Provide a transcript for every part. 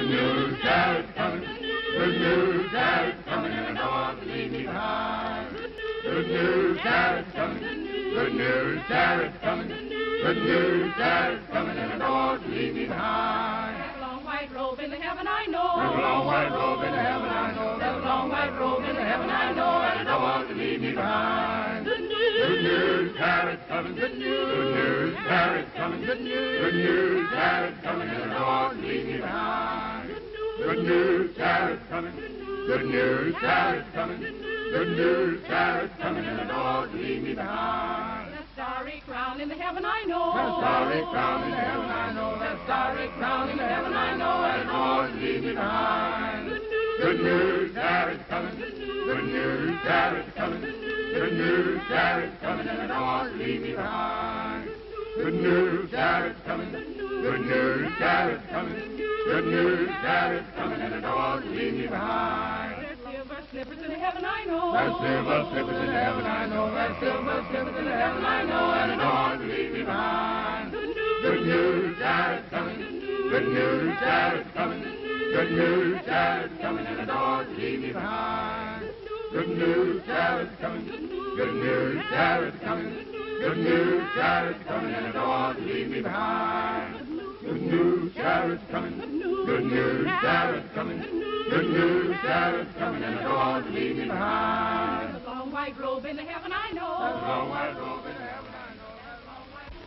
Good news, Jared's coming. Good news, Jared's coming, and I don't want to leave me behind. Good news, Jared's coming. Good news, Jared's coming. Good news, Jared's coming, and I don't want to leave me behind. There's a long white robe in the heaven I know. There's a long white robe in the heaven I know. There's a long white robe in the heaven I know, and I don't want to leave me behind. Good news. Good news, Jared's coming. Good news. Good news, Jared's coming. Good news. Good news, Jared's coming, and I don't want to leave me behind. Good news, Jared's coming. Good news, Jared's coming. Good news, Jared's coming, and I don't want to leave me behind. That starry crown in the heaven I know. That starry crown in the heaven I know. That starry crown in the heaven I know, and I don't want to leave me behind. Good news, Jared's coming. Good news, Jared's coming. Good news, Jared's coming, and I don't want to leave me behind. Good news, Jared's coming. Good news, Jared's coming. Good news, Jared's coming, and I don't want to leave me behind. There's silver slippers in the heaven I know. There's silver slippers in the heaven I know. There's silver slippers in the heaven I know, and I don't want to leave me behind. Good news, Jared's coming. Good news, Jared's coming. Good news, Jared's coming, and I don't want to leave me behind. Good news, Jared's coming. Good news, Jared's coming. Good news, Jared's coming, and I don't want to leave me behind. Good news, Jared's coming. Good news, Jared's coming. Good news, Jared's coming, and I don't want to leave me behind. There's a long white robe in the heaven I know. There's a long white robe in the heaven I know. There's a long white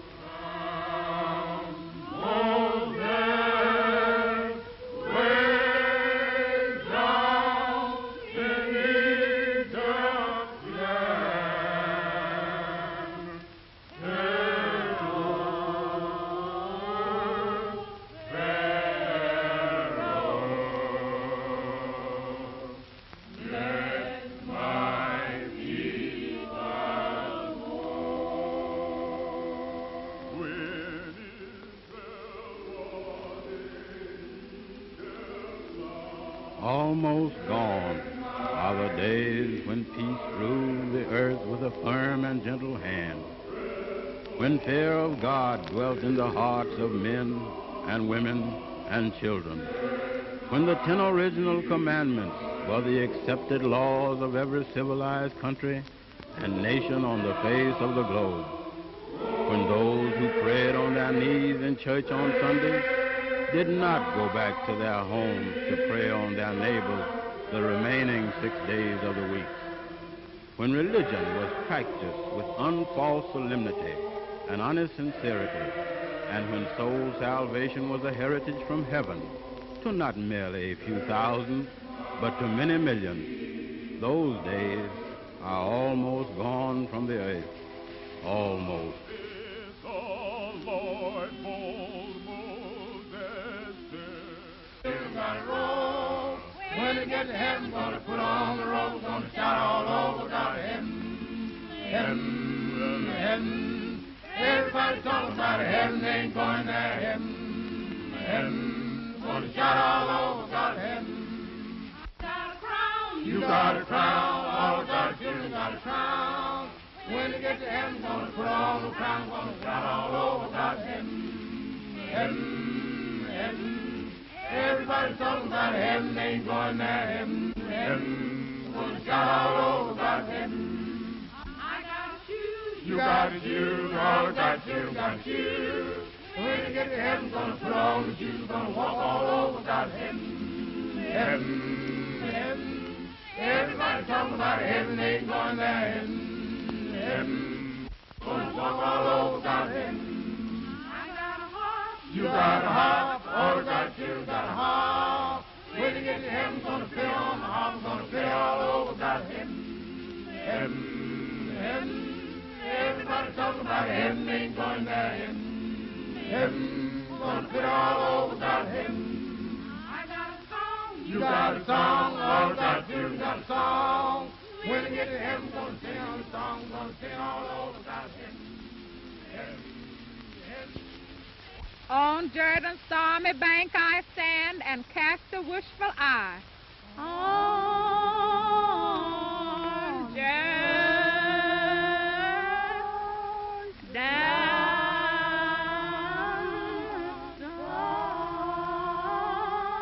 Almost gone are the days when peace ruled the earth with a firm and gentle hand, when fear of God dwelt in the hearts of men and women and children, when the 10 original commandments were the accepted laws of every civilized country and nation on the face of the globe, when those who prayed on their knees in church on Sunday did not go back to their homes to pray on their neighbors the remaining 6 days of the week, when religion was practiced with unfalse solemnity and honest sincerity, and when soul salvation was a heritage from heaven to not merely a few thousand, but to many millions, those days are almost gone from the earth. Almost. When we get to heaven, gonna put on the robe, gonna shout all over God, heaven, heaven, heaven. Everybody's talking about heaven, ain't going there, heaven, heaven. Gonna shout all over God, heaven. Got a crown. You got a crown, all of God's children got a crown. When we get to heaven, gonna put on the crown, gonna shout all over God, heaven, heaven, heaven. Everybody's talking about heaven, ain't going there, heaven, heaven. Gonna shout all over God's heaven. I got shoes. You got the shoes, all of God's children got shoes. When you get to heaven, gonna put on the shoes, gonna walk all over God's heaven, heaven, heaven. Everybody's talking about heaven, ain't going there, heaven, heaven. Gonna walk all over God's heaven. I got a harp. You got a harp, all of God's children got a harp. When you get to heaven, gonna play on the harp, gonna play all over God's heaven, heaven, heaven. Everybody talking about heaven, ain't going there, heaven, heaven. Gonna play all over God's heaven. I got a song. You got a song, all of God's children got a song. When you get to heaven, gonna sing on the song, gonna sing all over God's heaven, heaven, heaven. On Jordan's stormy bank I stand and cast a wishful eye. On Jordan's down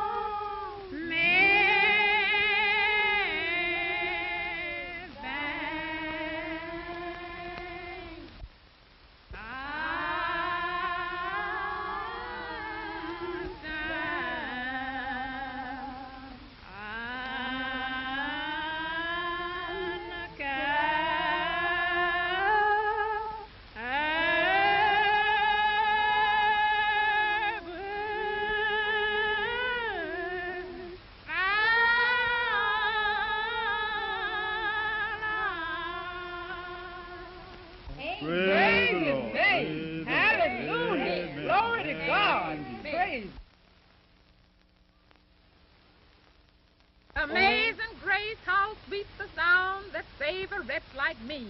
praise. Amazing grace, how sweet the sound that saved a wretch like me.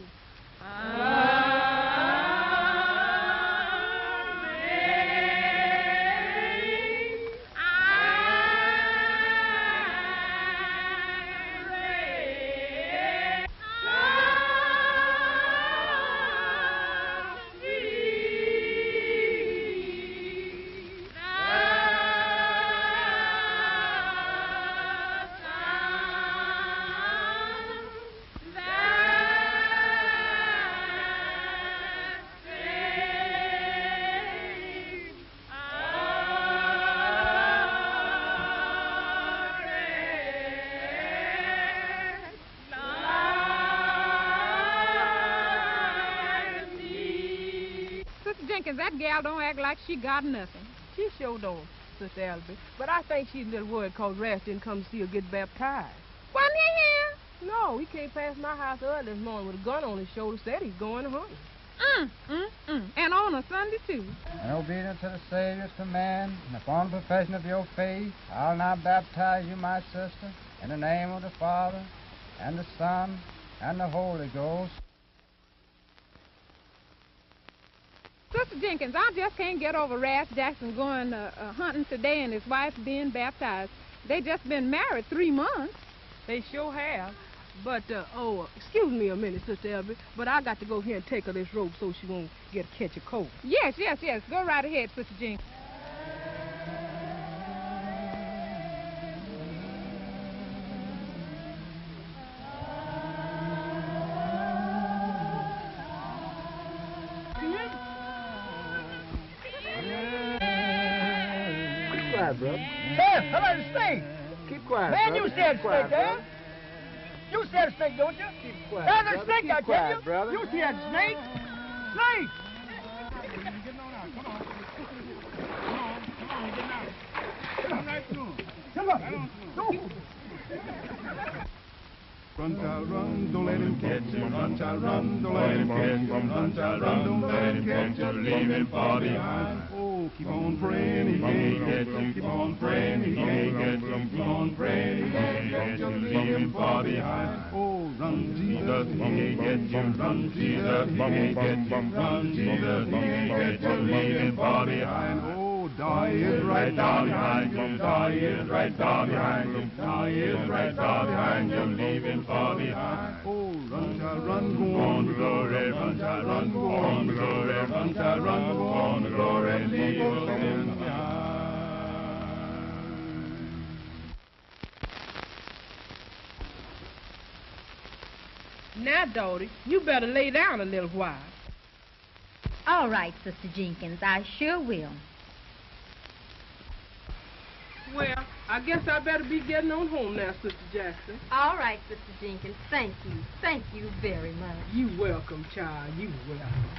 Jenkins, that gal don't act like she got nothing. She sure don't, Sister Elby. But I think she's a little worried because Ras didn't come to see her get baptized. Wasn't he here? No, he came past my house early this morning with a gun on his shoulder, said he's going home. And on a Sunday, too. And obedient to the Savior's command, and upon profession of your faith, I'll now baptize you, my sister, in the name of the Father, and the Son, and the Holy Ghost. Sister Jenkins, I just can't get over Ras Jackson going hunting today and his wife being baptized. They just been married 3 months. They sure have. But, excuse me a minute, Sister Elby, but I got to go here and take her this robe so she won't catch a cold. Yes. Go right ahead, Sister Jenkins. Bro. Hey, how about the snake? Keep quiet, man, brother. You said snake, huh? You said snake, don't you? Keep quiet, There's a snake, I tell you. Brother. You said snake. Snake! Come on. Run, child, run, don't let him catch you. Run, child, run, don't let him catch you. Run, child, run, don't let him catch you. Leave him far behind. Oh, keep on praying, he can't get you. Keep on praying, he can't get you. Keep on praying, he can't get you. Leave him far behind. Oh, run, Jesus, he can't get you. Run, Jesus, he can't get you. Run, Jesus, he can't get you. Leave him far behind. Oh, die is right down behind you. Die is right down behind you. Die is right down behind you. Leave him far behind. Oh, run, child, run, go on to glory. Run, child, run, go on to glory. Run, child, run, go on to glory. Leave your sins behind. Now, Dodie, you better lay down a little while. All right, Sister Jenkins, I sure will. Well, I guess I better be getting on home now, Sister Jackson. All right, Sister Jenkins, thank you. Thank you very much. You welcome, child, you welcome.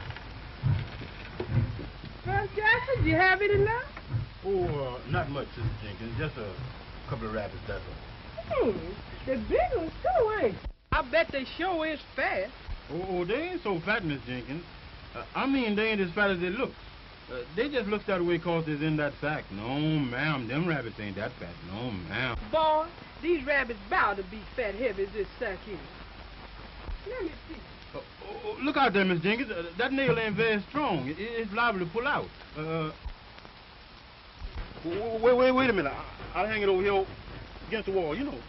Well, Jackson, do you have any left? Oh, not much, Sister Jenkins. Just a couple of rabbits, that's all. They're big ones too, ain't they? I bet they sure is fat. Oh, they ain't so fat, Miss Jenkins. I mean, they ain't as fat as they look. They just look that way 'cause they're in that sack. No, ma'am, them rabbits ain't that fat. No, ma'am. Boy, these rabbits bound to be fat heavy as this sack is. Let me see. Look out there, Miss Jenkins. That nail ain't very strong. It's liable to pull out. Wait a minute. I'll hang it over here against the wall, you know.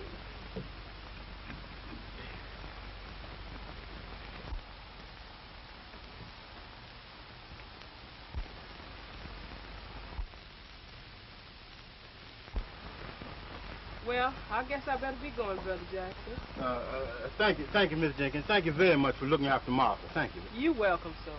Well, I guess I better be going, Brother Jackson. Thank you, Miss Jenkins. Thank you very much for looking after Martha. Thank you. You welcome, sir.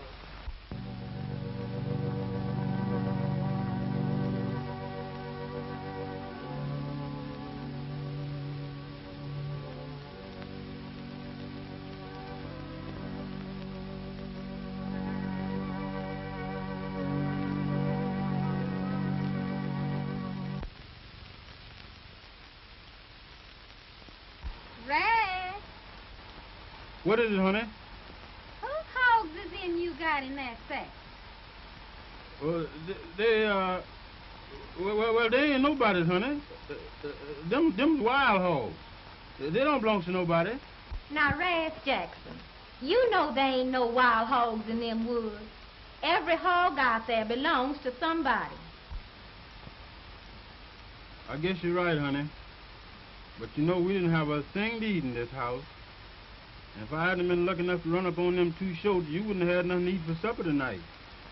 Ray, What is it, honey? whose hogs is in you got in that sack? Well, Well, they ain't nobody's, honey. Them wild hogs. They don't belong to nobody. Now, Raz Jackson, you know there ain't no wild hogs in them woods. Every hog out there belongs to somebody. I guess you're right, honey. But you know we didn't have a thing to eat in this house. And if I hadn't been lucky enough to run up on them two shoats, you wouldn't have had nothing to eat for supper tonight.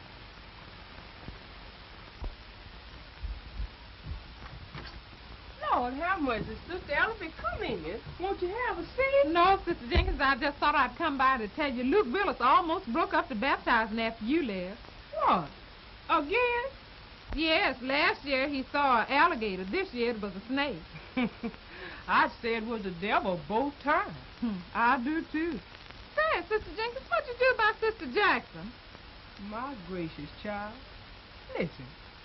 Lord, have mercy, Sister Elsie. Come in. Won't you have a seat? No, Sister Jenkins, I just thought I'd come by to tell you Luke Billis almost broke up the baptizing after you left. What? Again? Yes, last year he saw an alligator. This year it was a snake. I'd say it was the devil both times. I do, too. Say, Sister Jenkins, what'd you do about Sister Jackson? My gracious, child. Listen.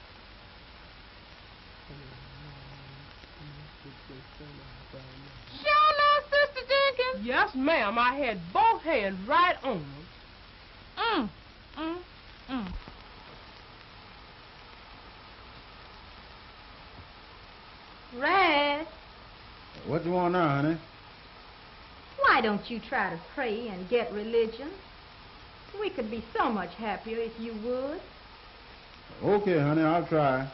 Sure enough, Sister Jenkins? Yes, ma'am. I had both hands right on them. Raz, What you want now, honey? why don't you try to pray and get religion? We could be so much happier if you would. Okay, honey, I'll try.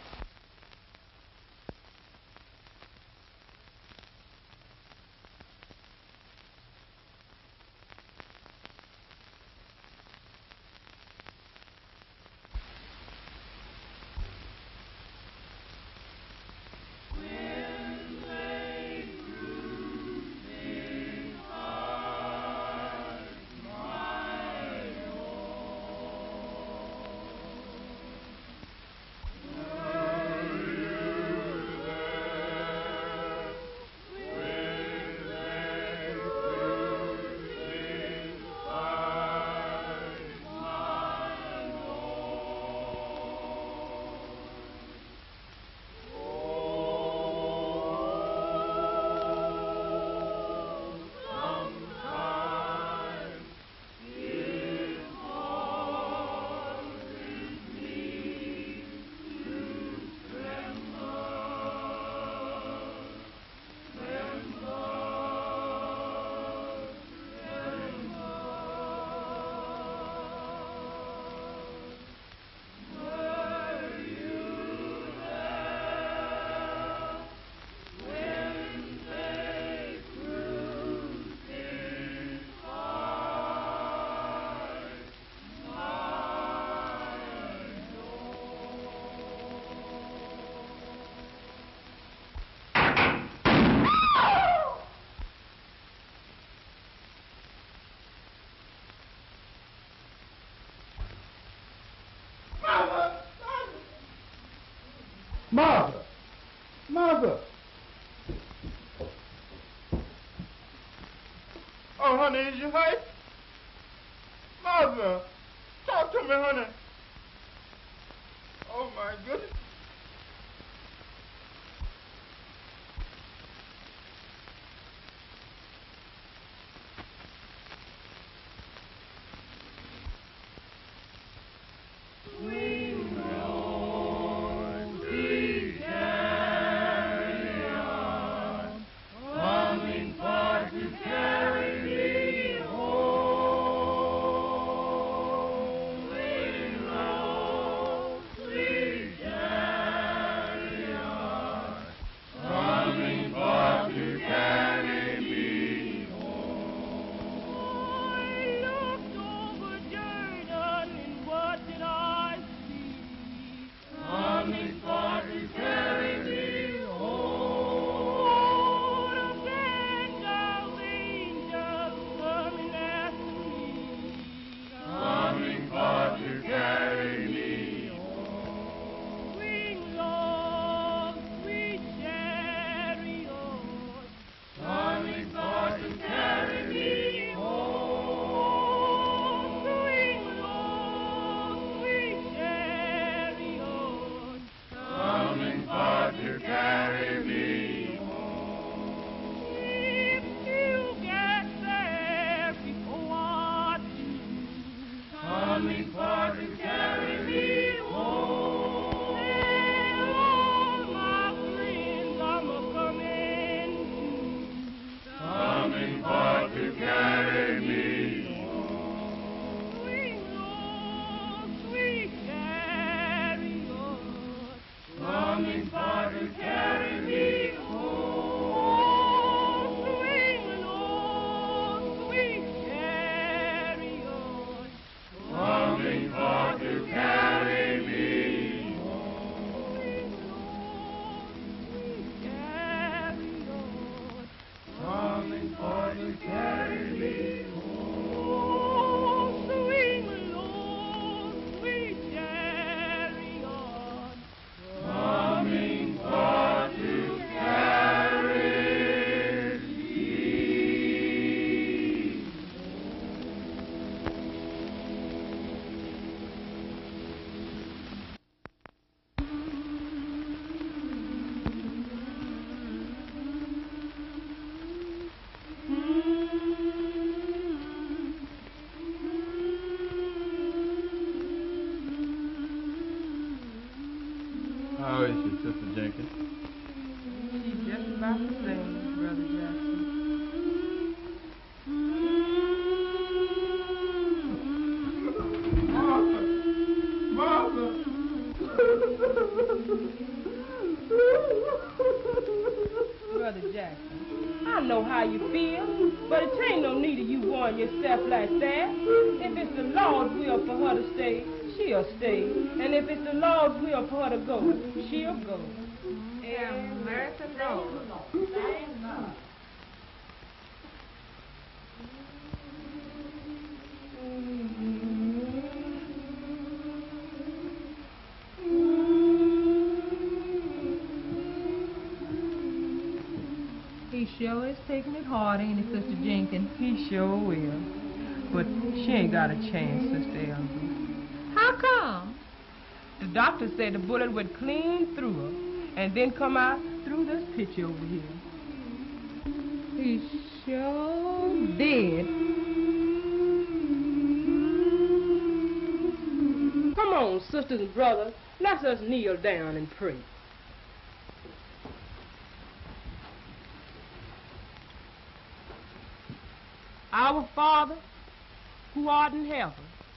Martha! Martha! Oh, honey, is you hurt? Martha, talk to me, honey. Oh, my goodness. How is she, Sister Jenkins? She's just about the same, Brother Jackson. Martha! Brother Jackson, I know how you feel, but it ain't no need of you worrying yourself like that. If it's the Lord's will for her to stay, she'll stay. And if it's the Lord's will for her to go, she'll go. And mercy, Lord. He sure is taking it hard, ain't he, Sister Jenkins? He sure will. But she ain't got a chance, Sister Elsie. How come? The doctor said the bullet went clean through her and then come out through this picture over here. He sure did. Come on, sisters and brothers, let us kneel down and pray. Our Father, who art in heaven,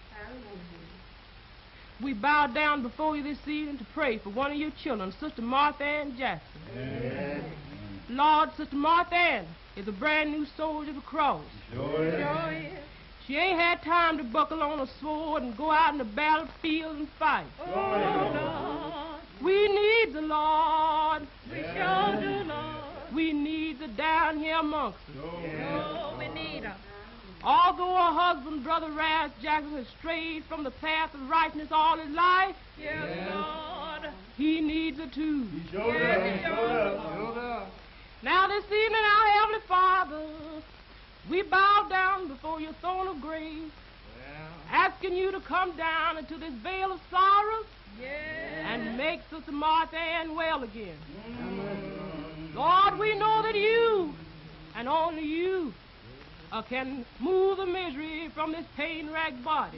we bow down before you this evening to pray for one of your children, Sister Martha Ann Jackson. Amen. Lord, Sister Martha Ann is a brand new soldier of the cross. Sure is. She ain't had time to buckle on a sword and go out in the battlefield and fight. Sure is. Lord, we need the Lord. We sure do, Lord. We need the down here amongst us. Sure. We need her. Although her husband, Brother Raz Jackson, has strayed from the path of righteousness all his life, Lord. he needs her too. He sure does. Sure does. Now this evening, our Heavenly Father, we bow down before your throne of grace, asking you to come down into this veil of sorrow and make Sister Martha Ann well again. Lord, we know that you, and only you, can move the misery from this pain-racked body.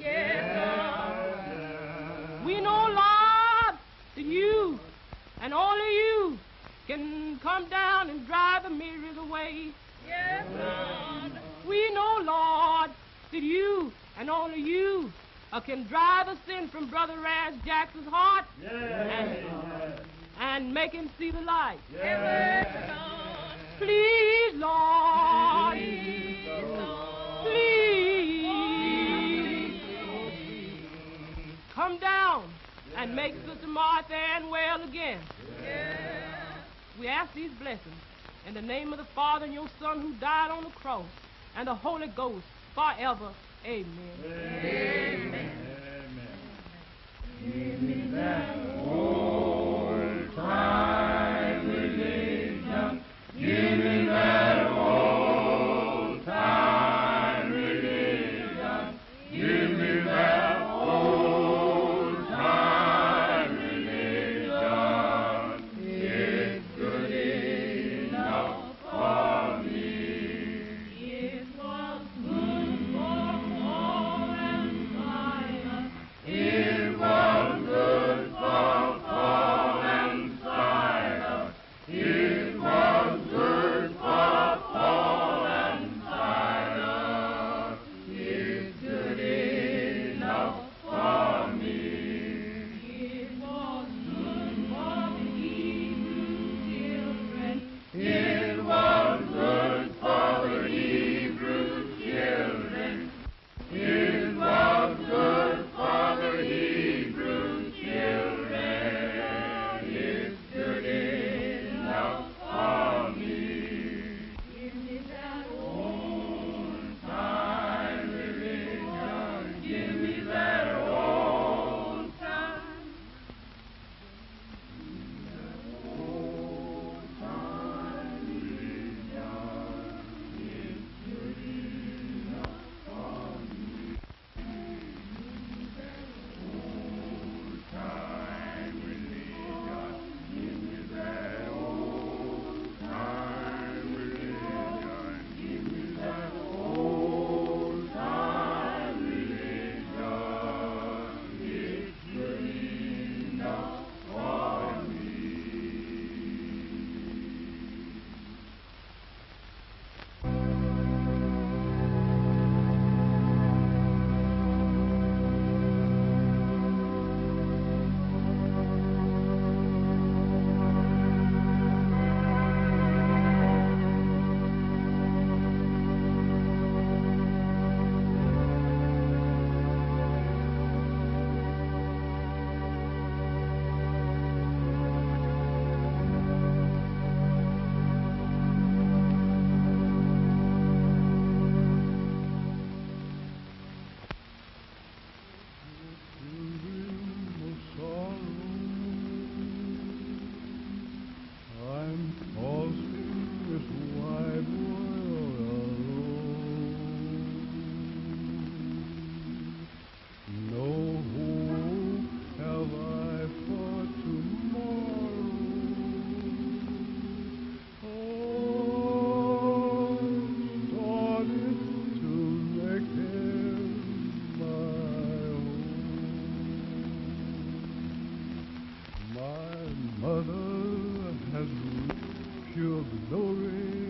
We know, Lord, that you, and only you, can come down and drive the miseries away. We know, Lord, that you, and only you, can drive the sin from Brother Raz Jackson's heart and make him see the light. Please, Lord. Please. Come down and make Sister Martha Ann well again. We ask these blessings in the name of the Father and your Son who died on the cross and the Holy Ghost forever. Amen. Amen. Give me that old time religion. Give me that old time religion. Give me that old time religion. It's good enough for me. It was good for Paul and Silas. glory.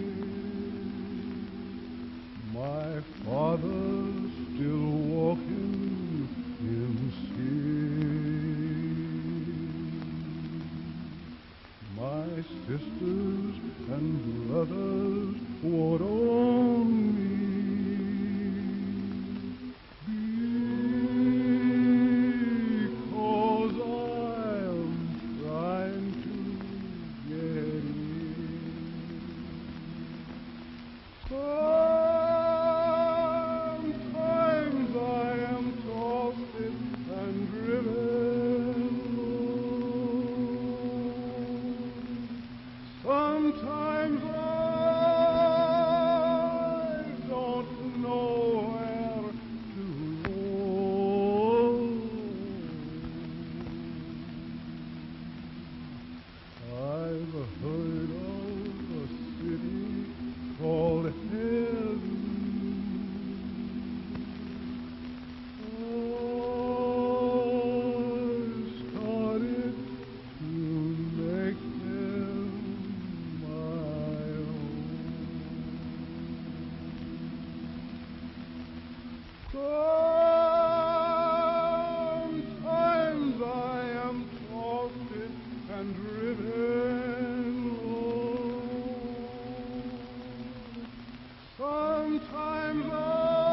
My Father still walking in sin. My sisters and brothers ward on me. Because I'm trying to get in. Sometimes I am tossed and driven. Sometimes I don't know where to go. I've heard of a city called heaven. I've started to make heaven my own. Sometimes I am tossed and driven low. Sometimes I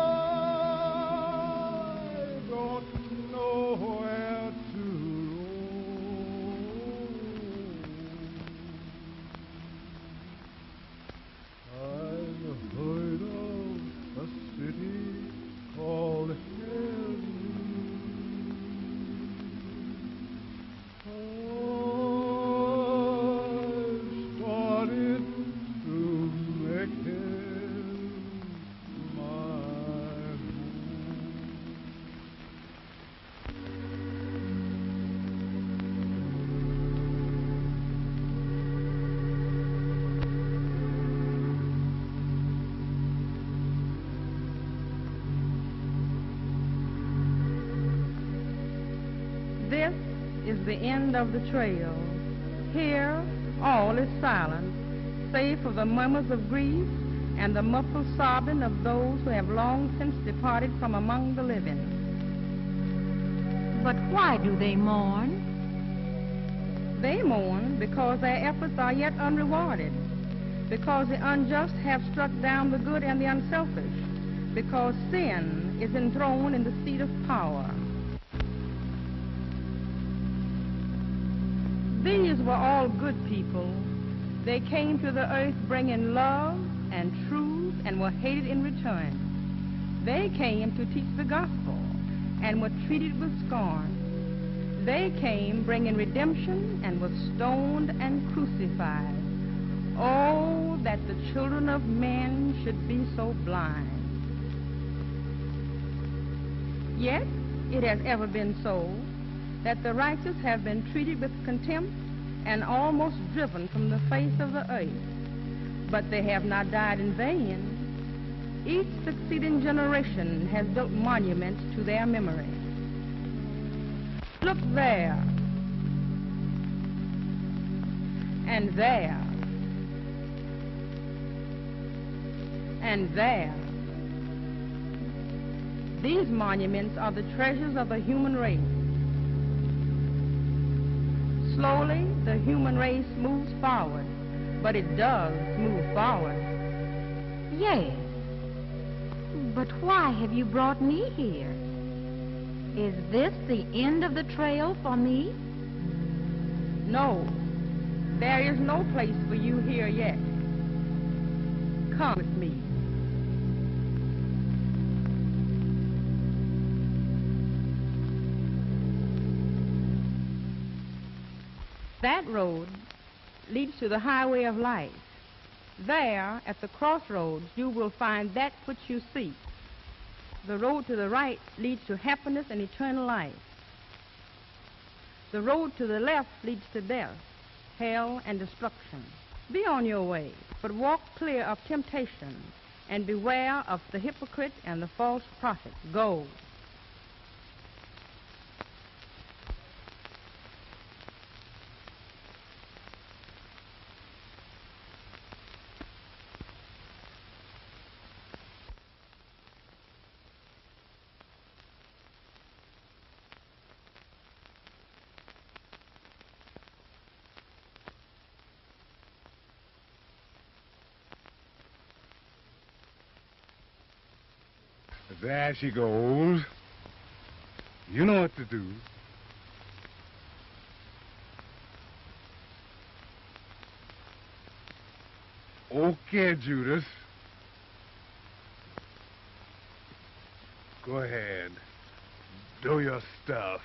don't know where to roam. I've heard of a city called heaven. I've started to make heaven my home. This is the end of the trail. Here, all is silent, save for the murmurs of grief and the muffled sobbing of those who have long since departed from among the living. But why do they mourn? They mourn because their efforts are yet unrewarded, because the unjust have struck down the good and the unselfish, because sin is enthroned in the seat of power. These were all good people. They came to the earth bringing love and truth and were hated in return. They came to teach the gospel and were treated with scorn. They came bringing redemption and were stoned and crucified. Oh, that the children of men should be so blind. Yet it has ever been so that the righteous have been treated with contempt and almost driven from the face of the earth. But they have not died in vain. Each succeeding generation has built monuments to their memory. Look there, and there, and there. These monuments are the treasures of the human race. Slowly, the human race moves forward, but it does move forward. Yes. But why have you brought me here? Is this the end of the trail for me? No, there is no place for you here yet. Come with me. That road leads to the highway of life. There, at the crossroads, you will find that which you seek. The road to the right leads to happiness and eternal life. The road to the left leads to death, hell, and destruction. Be on your way, but walk clear of temptation, and beware of the hypocrite and the false prophet. Go. There she goes. You know what to do. Okay, Judas. Go ahead. Do your stuff.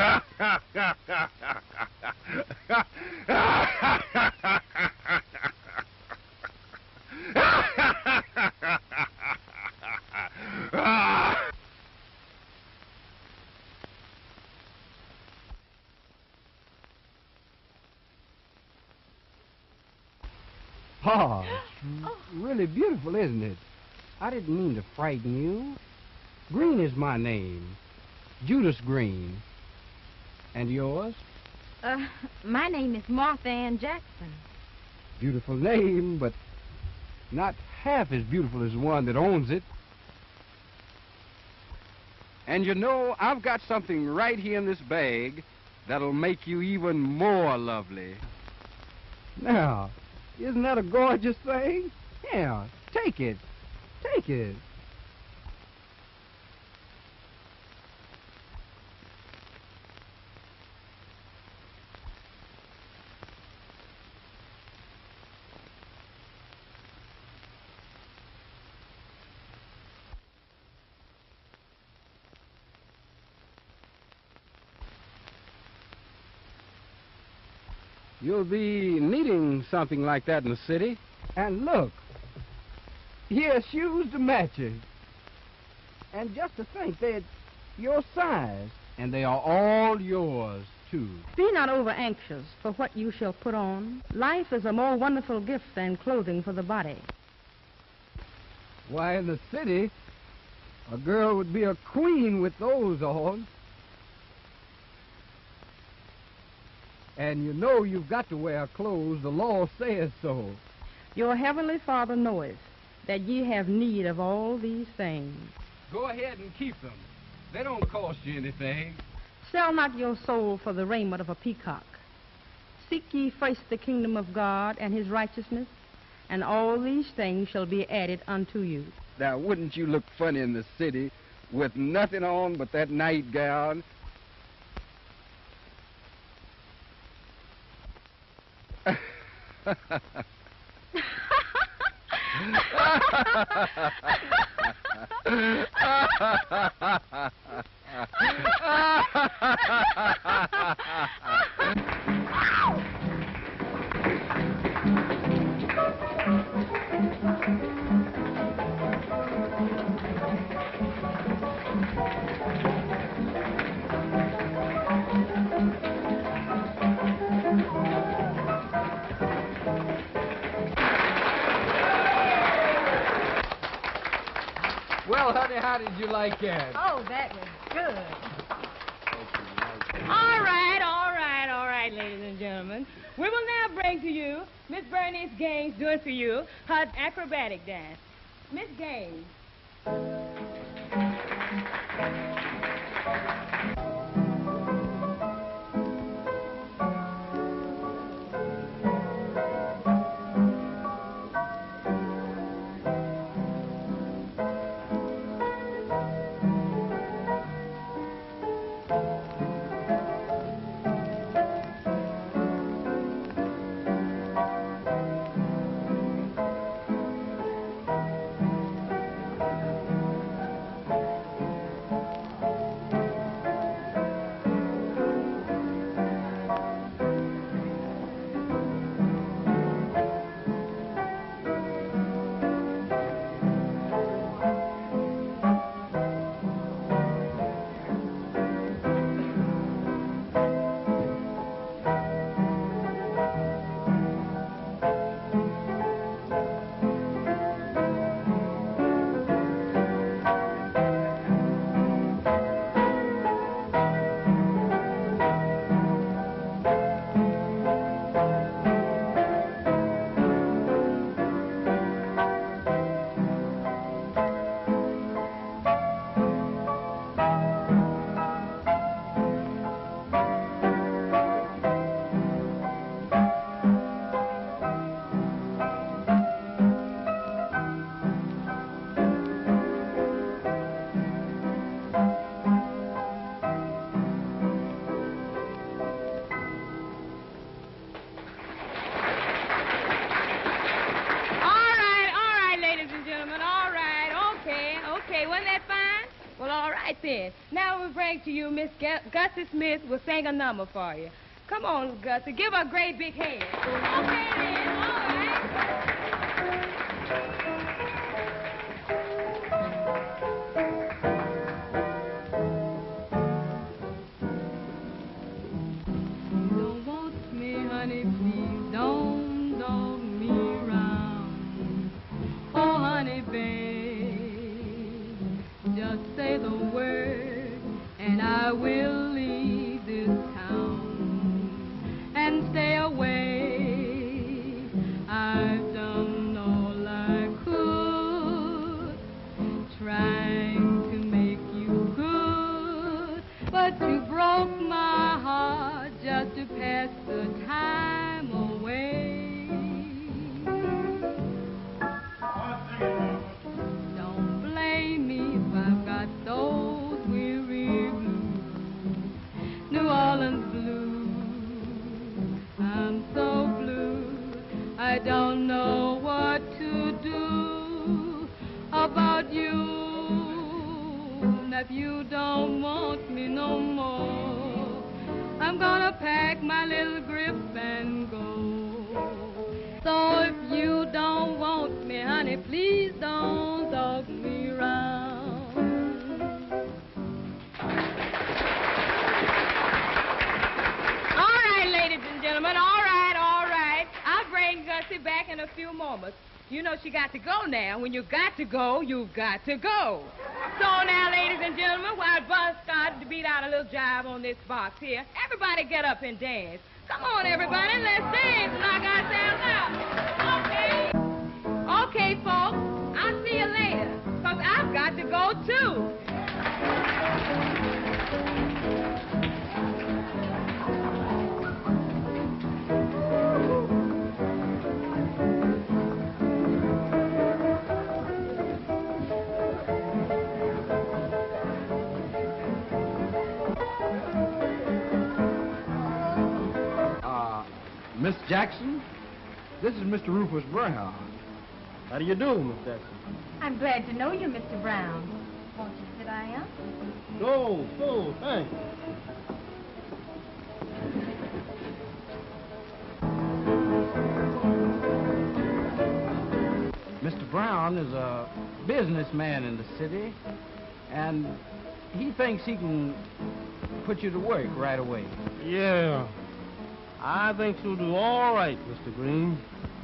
Oh, it's really beautiful, isn't it? I didn't mean to frighten you. Green is my name. Judas Green. And yours? My name is Martha Ann Jackson. Beautiful name, but not half as beautiful as the one that owns it. And you know, I've got something right here in this bag that'll make you even more lovely. Now, isn't that a gorgeous thing? Yeah, take it. Take it. You'll be needing something like that in the city. And look, here's shoes to match it. And just to think, they're your size. And they are all yours, too. Be not over anxious for what you shall put on. Life is a more wonderful gift than clothing for the body. Why, in the city, a girl would be a queen with those on. And you know you've got to wear clothes. The law says so. Your heavenly Father knoweth that ye have need of all these things. Go ahead and keep them. They don't cost you anything. Sell not your soul for the raiment of a peacock. Seek ye first the kingdom of God and his righteousness, and all these things shall be added unto you. Now, wouldn't you look funny in the city with nothing on but that nightgown? Well, honey, how did you like that? Oh, that was good. All right, ladies and gentlemen. We will now bring to you Miss Bernice Gaines doing for you her acrobatic dance. Miss Gaines. in. Now we bring to you Miss Gussie Smith will sing a number for you. Come on, Gussie. Give her a great big hand. Okay, then. All right. Don't want me, honey, please don't dog me round. Oh, honey, babe, just say the word and I will leave this town and stay away. I've done all I could, trying to make you good, but you broke my heart just to pass the time away. Don't blame me if I've got those weary blues, New Orleans blues. I'm so blue, I don't know what to do about you. And if you don't want me no more, I'm gonna pack my little grip and go. So if you don't want me, honey, please don't dog me round. All right, ladies and gentlemen, all right, all right. I'll bring Gussie back in a few moments. You know she got to go now. When you got to go, you've got to go. So now, ladies and gentlemen, while Buzz started to beat out a little jive on this box here, everybody get up and dance. Come on, everybody, let's dance and knock ourselves out. Okay? Okay, folks, I'll see you later, because I've got to go, too. Miss Jackson, this is Mr. Rufus Brown. How do you do, Miss Jackson? I'm glad to know you, Mr. Brown. Won't you sit down? No, thanks. Mr. Brown is a businessman in the city, and he thinks he can put you to work right away. Yeah, I think you'll do all right, Mr. Green.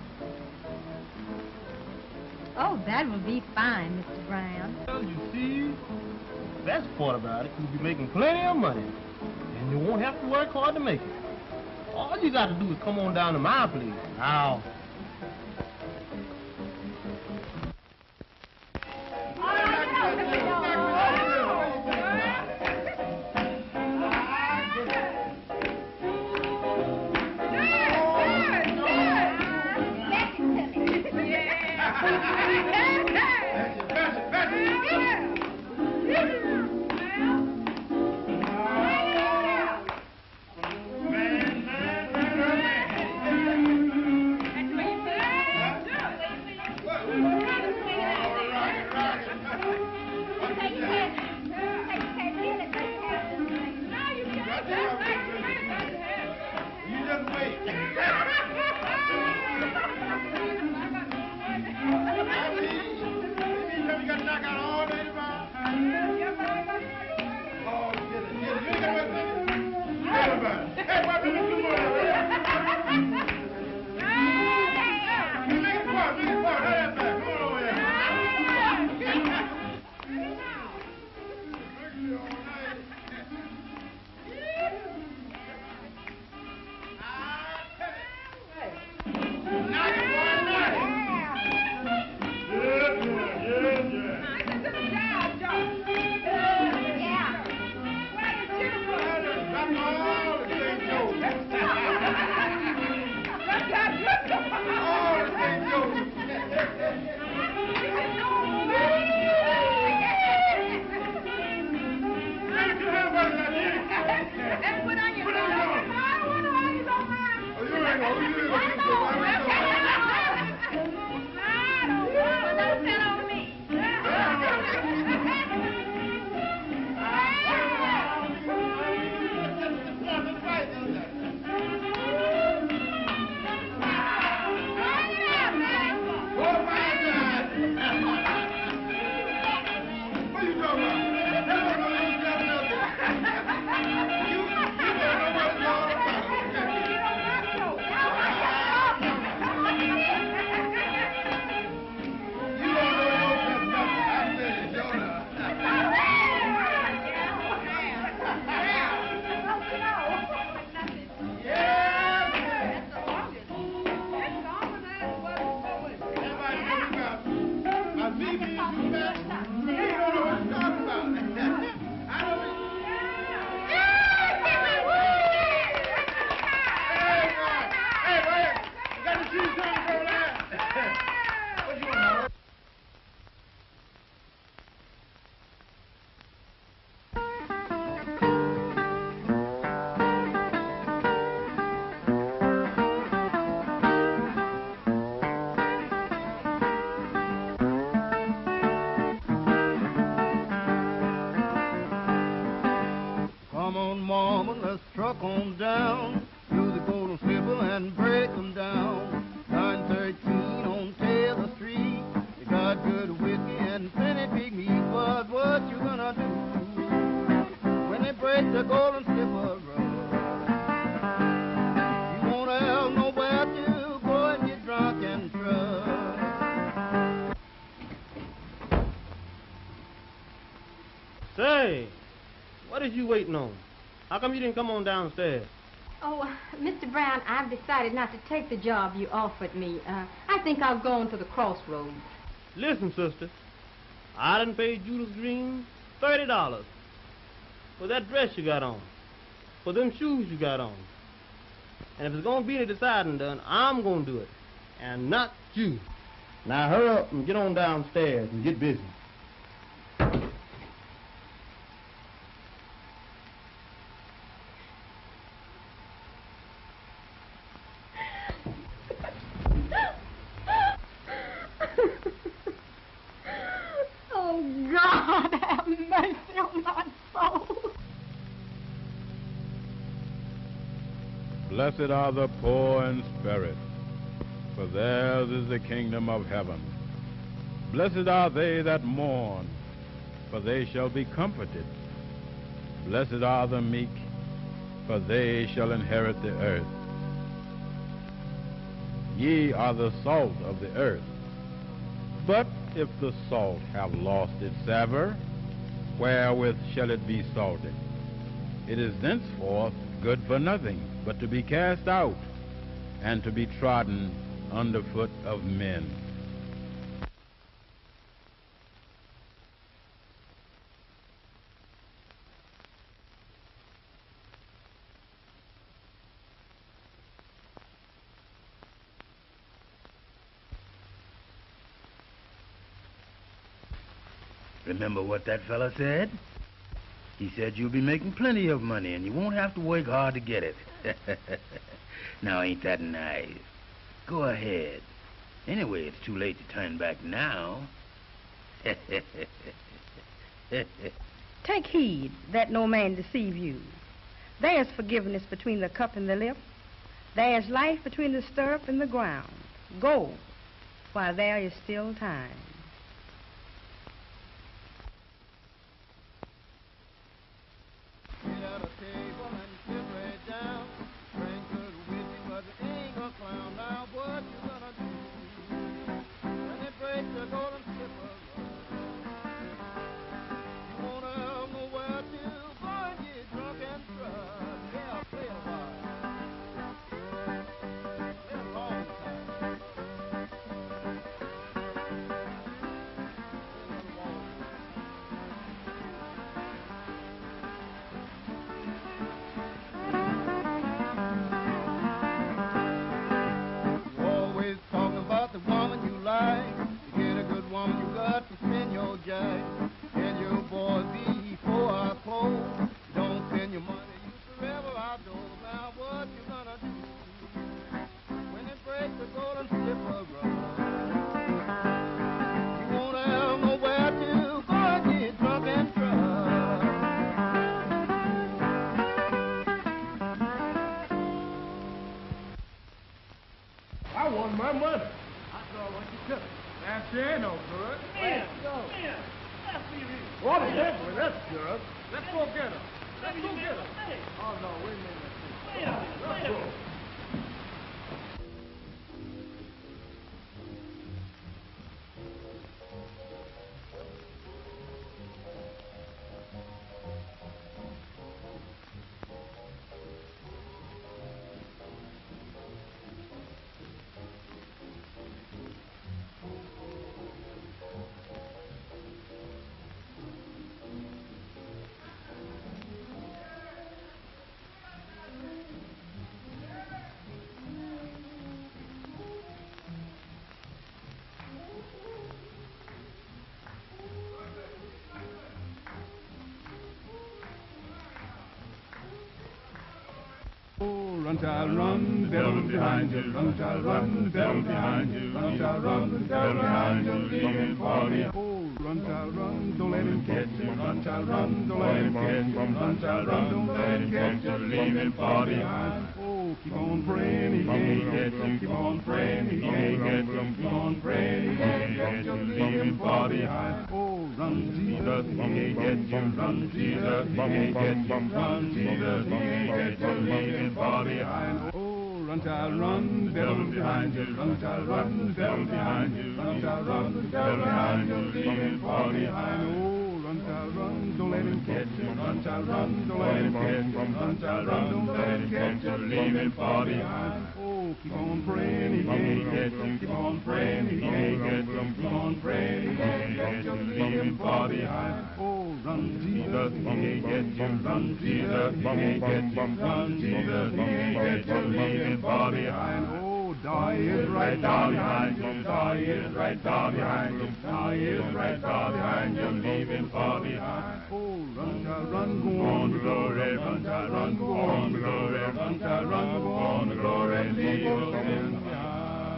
Oh, that will be fine, Mr. Brown. Well, you see, the best part about it, you'll be making plenty of money, and you won't have to work hard to make it. All you got to do is come on down to my place. Now, on down to the Golden Slipper and break 'em down. 913 on Taylor Street. They got good whiskey and plenty big meat, but what you gonna do when they break the Golden Slipper Road? You won't have nowhere to go and get drunk and drunk. Say, what is you waiting on? How come you didn't come on downstairs? Oh, Mr. Brown, I've decided not to take the job you offered me. I think I'll go on to the crossroads. Listen, sister, I done paid Judas Green $30 for that dress you got on, for them shoes you got on. And if it's gonna be any deciding done, I'm gonna do it, and not you. Now hurry up and get on downstairs and get busy. Oh, God, have mercy on my soul. Blessed are the poor in spirit, for theirs is the kingdom of heaven. Blessed are they that mourn, for they shall be comforted. Blessed are the meek, for they shall inherit the earth. Ye are the salt of the earth. But if the salt have lost its savour, wherewith shall it be salted? It is thenceforth good for nothing, but to be cast out, and to be trodden under foot of men. Remember what that fella said? He said you'll be making plenty of money and you won't have to work hard to get it. Now, ain't that nice? Go ahead. Anyway, it's too late to turn back now. Take heed that no man deceive you. There is forgiveness between the cup and the lip. There is life between the stirrup and the ground. Go while there is still time. Run, child, run, the devil behind you. Run, child, run, the devil behind you. Run, child, run, the devil behind you. Leaving for me. Run, child, run, don't let him catch you. Run, child, run, don't let him catch you. Run, child, run, don't let him catch you. Leave him far behind. Oh, keep on praying, he can't get you. Keep on praying, he can't get you. Keep on praying, he can't get you. Leave him far behind. Oh, run, Jesus, he can't get you. Run, Jesus, he can't get you. Run, Jesus, he can't get you. Leave him far behind. Oh, run, child, run, the devil behind you. Run, child, run, the devil behind you. Run, child, run, the devil behind you. Leave him far behind. Oh, run, child, run, don't let him catch you. Run, child, run, don't let him catch you. Run, child, run, don't let him catch you. Leave him far behind. Oh, keep on praying, he can't get you. Keep on praying, he can't get you. Keep on praying, he can't get you. Leave him far behind. Oh, run, Jesus, he can't get you. Run, Jesus, he can't get you. Run, Jesus, he can't get you. Leave him far behind. Oh, die is right down behind you. Die is right down behind you. Die is right down behind you. Leave him far behind. Oh, run, child, run, go on to glory. Run, child, run, go on to glory. Run, child, run, go on to glory. Leave your sins behind.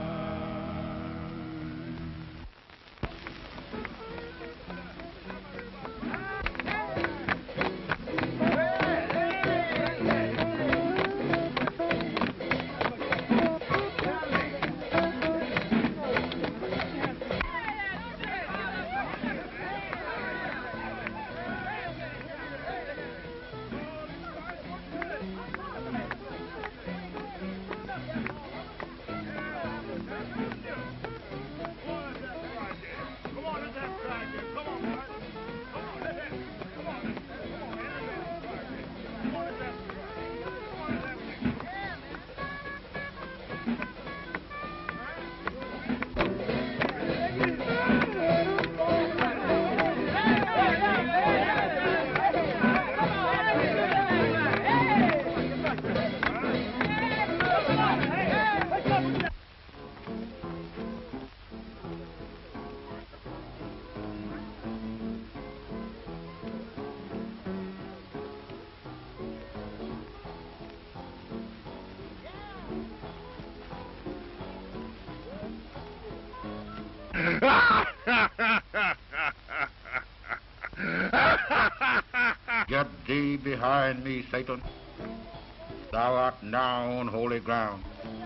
Get thee behind me, Satan. Thou art now on holy ground.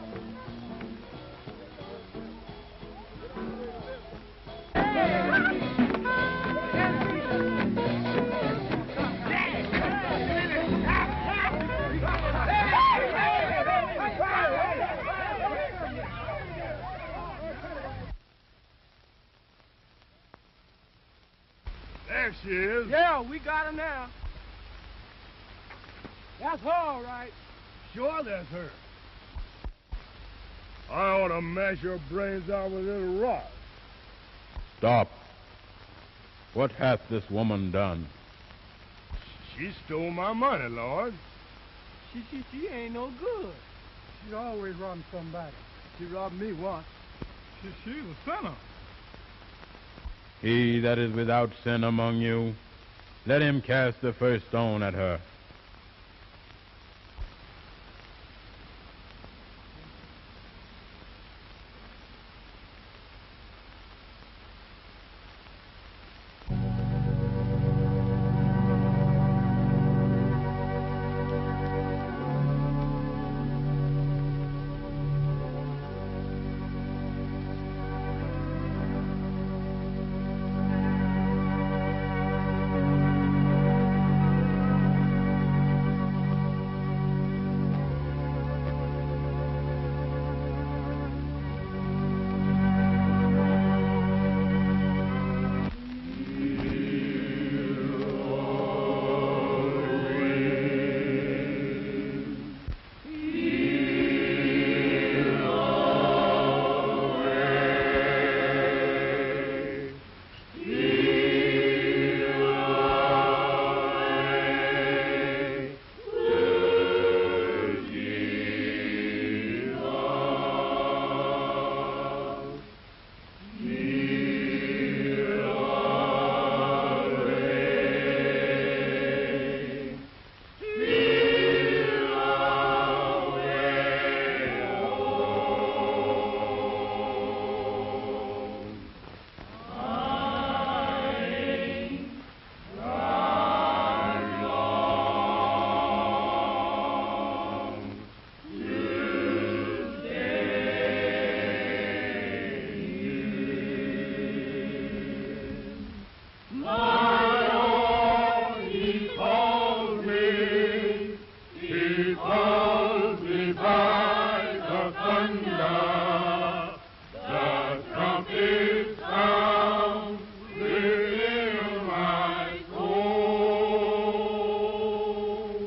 There she is. Yeah, we got her now. That's her, all right. Sure, that's her. I ought to mash your brains out with this rock. Stop. What hath this woman done? She stole my money, Lord. She ain't no good. She's always robbing somebody. She robbed me once. She's a sinner. He that is without sin among you, let him cast the first stone at her. thunder, the trumpet sound within my soul.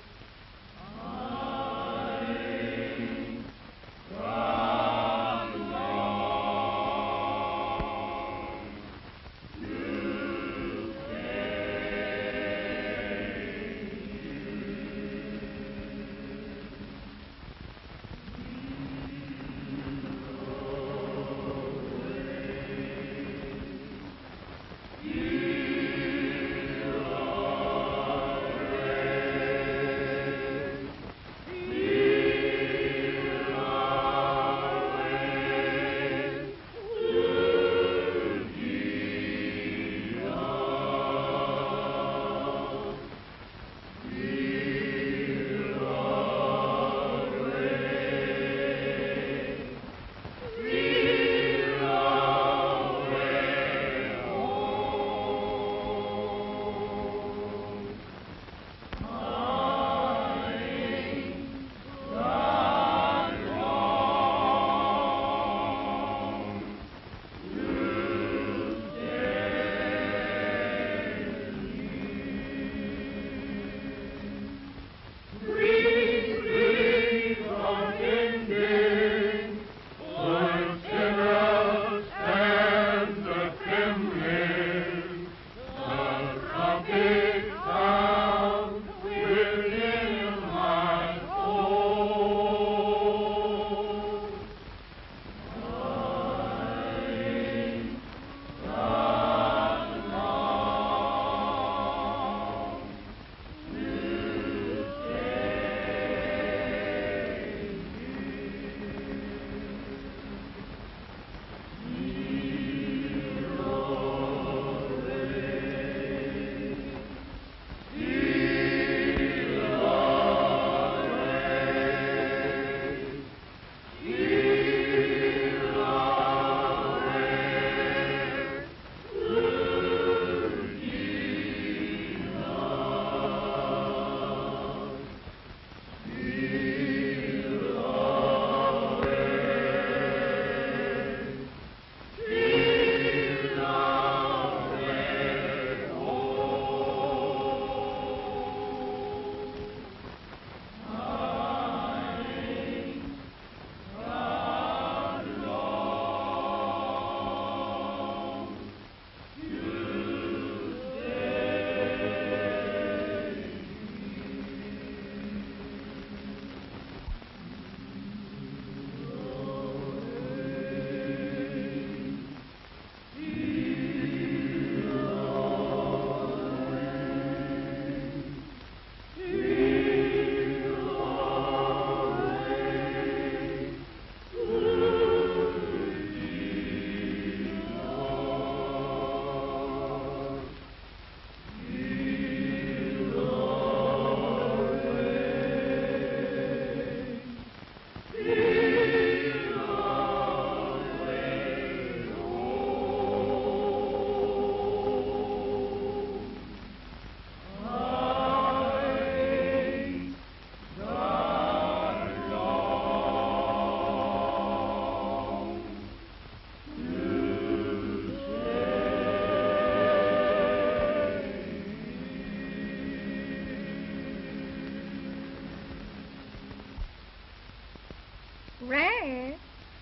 Red?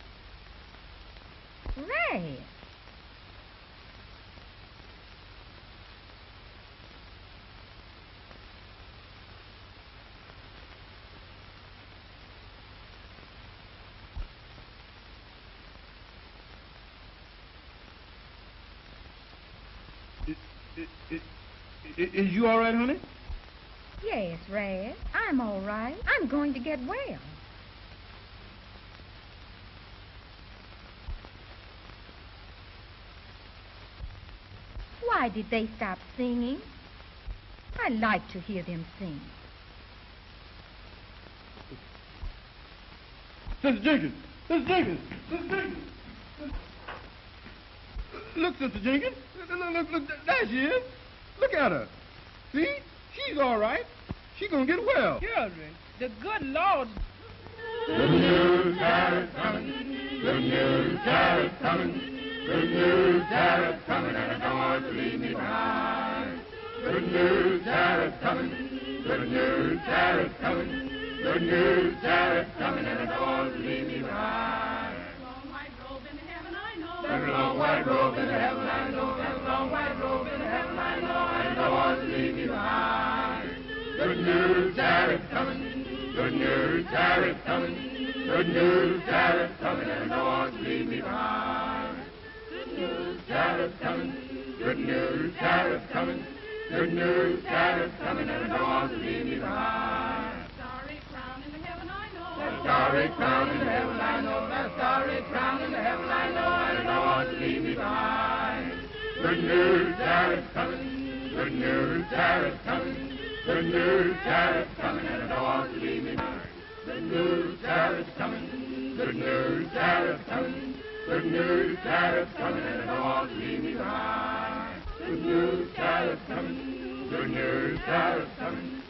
Red? Is you all right, honey? Yes, Red. I'm all right. I'm going to get well. Why did they stop singing? I like to hear them sing. Sister Jenkins! Sister Jenkins! Sister Jenkins! Look, Sister Jenkins. Look, there she is. Look at her. See? She's all right. She's going to get well. Children, the good Lord... news, Tariff's coming. Good news, Tariff's coming. Good news, Tariff's coming, and I don't want to leave me behind. Good news, Tariff's coming. Good news, Tariff's coming. Good news, Tariff's coming, and I don't want to leave me behind. There's a long white robe in heaven, I know. There's a long white robe in heaven, I know. And I don't want to leave me behind. Good news, Tariff's coming. Good news, Tariff's coming. Good news, Tariff's coming, and I don't want to leave me behind. Good news, Tariff's coming. Good news, Tariff's coming. Good news, Tariff's coming, and I don't want to leave me behind. Starry crown in the heaven, I know. That starry crown in heaven, I know. That starry crown in heaven, I know, and I don't want to leave me behind. Good news, Tariff's coming. Good news, Tariff's coming. Good news, Tariff's coming, and I don't want to leave me behind. Good news, Tariff's coming. Good news, Tariff's coming. Good news, Tariff's coming, and I don't want to leave me behind. Good news, Tariff's coming. Good news, Tariff's coming.